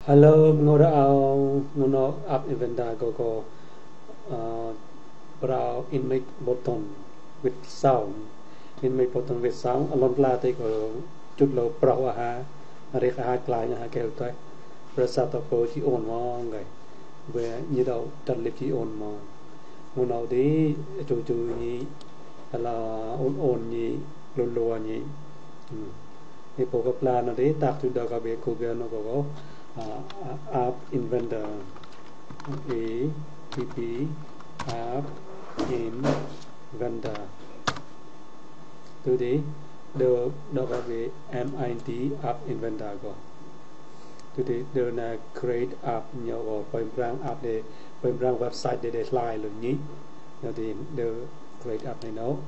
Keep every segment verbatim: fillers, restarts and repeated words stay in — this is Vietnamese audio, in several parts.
Hello, ngồi ao ngồi app inventa go go uh, brow inmate button with sound inmate button with sound alon la te ko chút lo brow ha re ha klai ha ke tai prasa to po chi on mo ngai về như đâu đặt lịch chi on mo ngồi nào đi chú chú nhỉ là on on nhỉ lo lo nhỉ thì bộ cái plan nó đấy tác chú đó cái việc cố gắng nó có uh, app inventor a p p app inventor từ đấy được đó có về mint app inventor có từ đấy được là create app nhiều có phần rang app để phần rang website để để slide luôn nhỉ rồi thì được create app này nó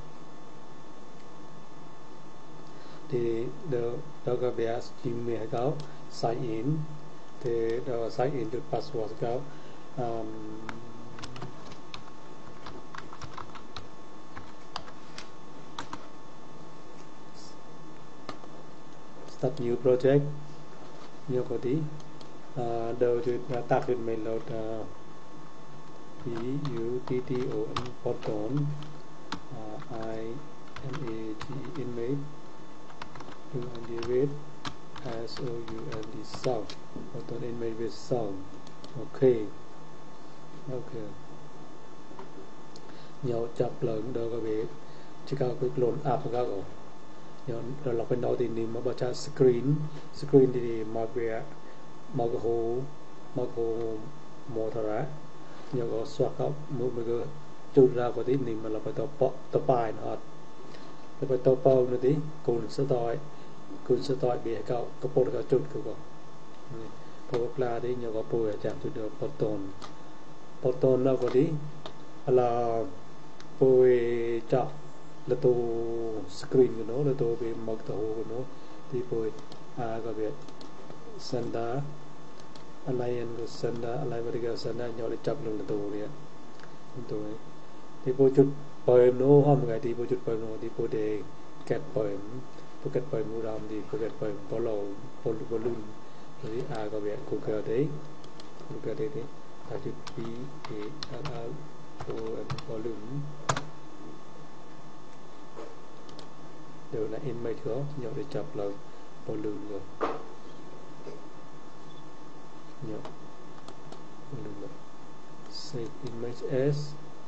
thì được đó có về Gmail có sign in thì đó sign in được password có um, start new project nhiều có tí uh, đầu thì tác được mail load uh, p u t t o n button uh, i m a g inmate to activate S O U N D sound button inmate with sound okay okay nhiều chập lớn đâu có biết chỉ có cái lộn app các ở nhiều rồi lọc bên đó thì niệm mà bảo cha screen screen thì mặc về mặc cái hồ mặc hồ mô thở ra nhiều có xoạc cấp một mấy cái chụp ra có tí niệm mà là phải tập tập bài nữa là phải tập bao nữa tí cùng sẽ đòiคุณสตอยเบียก็กระโปรงกระจุดก็ก็พอปลาได้ยังก็ป่วยจากจุดเดียวปอตนปอตนเราก็ดีเราป่วยจากละตัวสกรีนกันเนาะละตัวเป็นมักตัวกันเนาะที่ป่วยอาก็เป็นสันดาอะไรยันก็สันดาอะไรบริการสันดาย้อนจับลงละตัวเนี่ยตัวที่ป่วยจุดเปิดเนาะห้องไงที่ป่วยจุดเปิดเนาะที่ป่วยเด็กแกะเปิดPocket point mua đam thì pocket point follow follow volume jadi a có vẻ Google đấy Google đấy đấy ta chữ p a r r o n volume đều là image đó nhiều để chập là volume rồi nhiều volume rồi save image as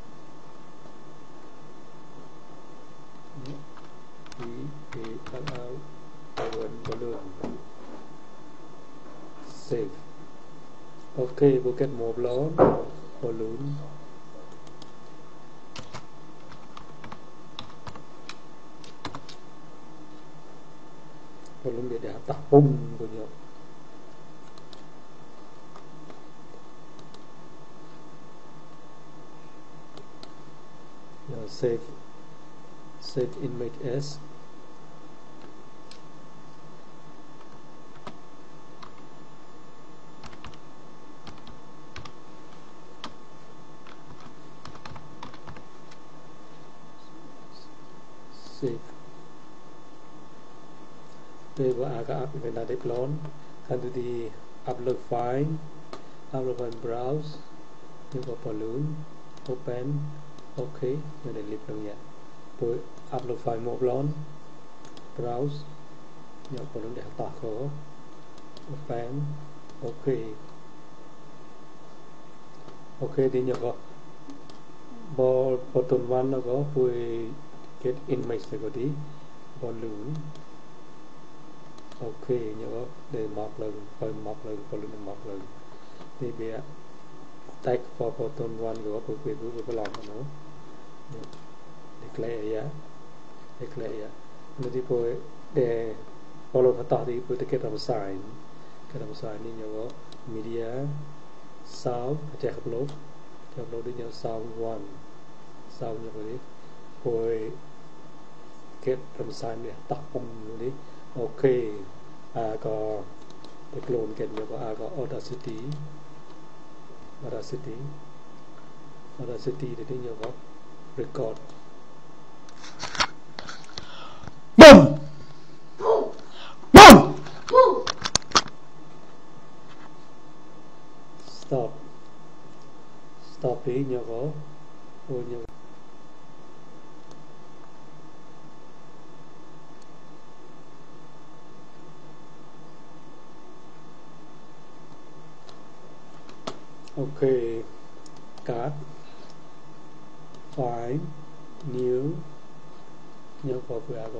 P A R R O N balloon save ok we'll get more balloon balloon balloon để để tập bung của nhau now save save image as save đây là app bên đây deploy and to the upload file upload and browse như có balloon open ok như để liệp được nhé rồi upload file một lần browse như balloon để tạo khó open ok ok thì như có ball button one nó có với get image này có tí balloon ok nhớ để mọc lần phải mọc lần balloon để mọc lần thì bây tag for button one có với quyền với cái lòng nó declare ya declare ya nó thì rồi để follow phát tỏ thì với cái làm sign cái làm sign đi nhớ có media sound check upload check upload đi nhớ sound one sound như vậy rồi kết làm sign để tắt bung đi ok à có cái clone kết nhớ có à có Audacity Audacity Audacity để đi nhớ có record boom boom stop stop đi nhớ có ôi nhớ ok card file new nhớ có vừa có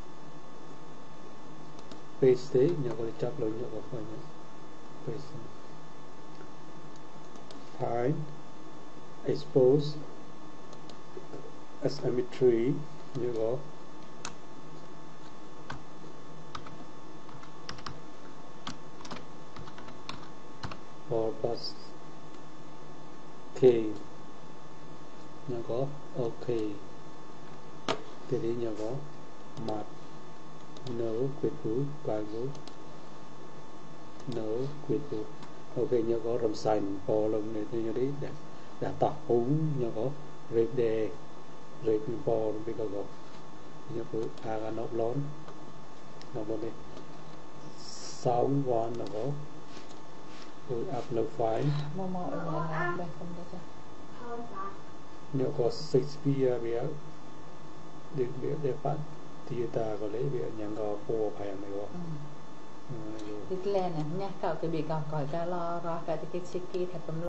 paste nhớ có chắp lên nhớ có phải nhớ paste file expose as em pê ba nhớ có or bus k nhớ có ok thì đi nhớ có mặt nấu quyết vụ bài vụ nấu quyết vụ ok nhớ có rầm sành bò lồng này nhớ đi để để tập uống nhớ có rệp đề rệp bò bây giờ có nhớ có à cái nấu lón nấu lón đi sáu quan nó có rồi upload file mò mò ở nhà đây không được chưa nhớ có Shakespeare bây giờ để để để phát thì ta có lấy bây giờ nhà có bò phải này có đi lên nè nha cậu cái bị cậu còi cái lo lo cái cái chiếc kia thật tầm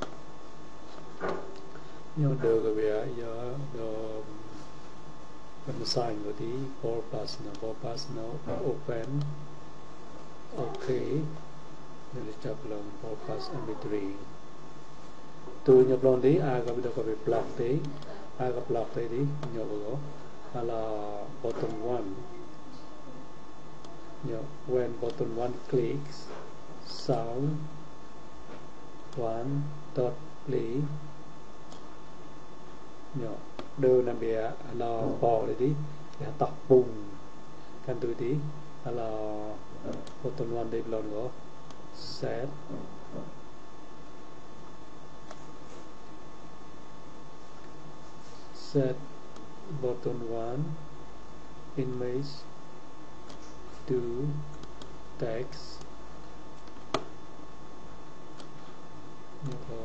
nhớ được cái bây giờ giờ đồ mình sign rồi thì four plus nó four plus nó open ok nên chụp lòng four plus em pê ba tôi nhập lòng đi ai có bây giờ có bị block đi ai có block đi đi nhớ có hay là button one nhớ when button one clicks sound one dot play nhớ đưa nằm bìa là bỏ đi đi để tập bùng can tôi đi hay là button one đi lần có set set button one image to text như có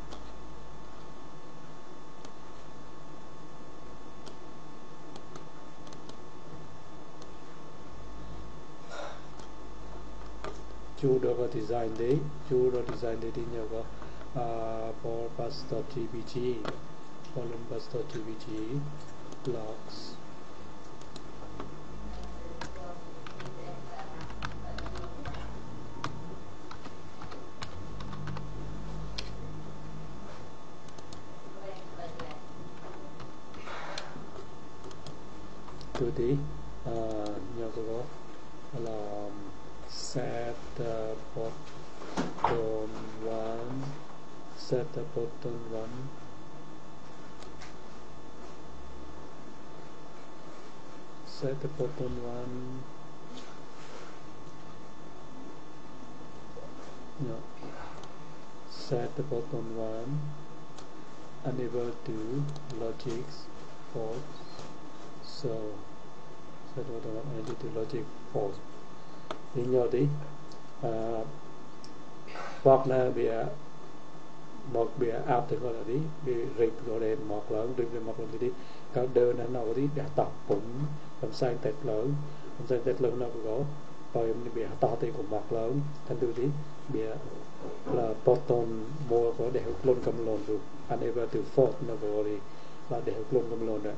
chú đó có design đấy chú đó design đấy thì nhớ có for bus.gbg column bus.gbg blocks tôi tí nhớ có là set the button one set the button one set the button one no set the button one unable to logics false so set the button one unable to logic false thì nhớ đi hoặc là bị một bị áp thì gọi là đi bị rịp gọi là một lớn rịp là một lớn thì đi các đơn nó nào đi để tập cũng làm sai tết lớn làm sai tết lớn nào cũng có rồi bị to thì cũng một lớn thành từ đi bị là bottom mua có để hút luôn cầm lồn được anh em từ phốt nó có đi là để hút luôn cầm lồn đấy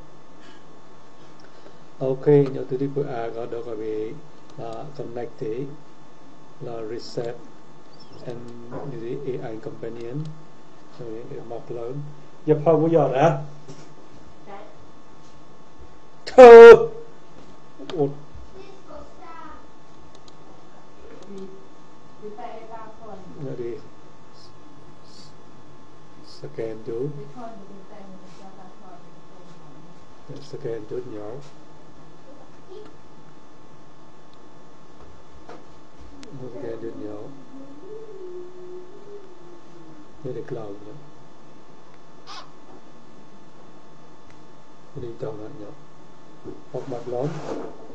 ok nhớ từ đi bữa à có được rồi bị là connect thì là reset and như a i companion rồi một lớn nhập không bao giờ đã thơ một rồi đi scan chút scan chút nhỏ scan chút nhỏ đây là cloud nữa đi tàu lại nhỏ hoặc mặt lớn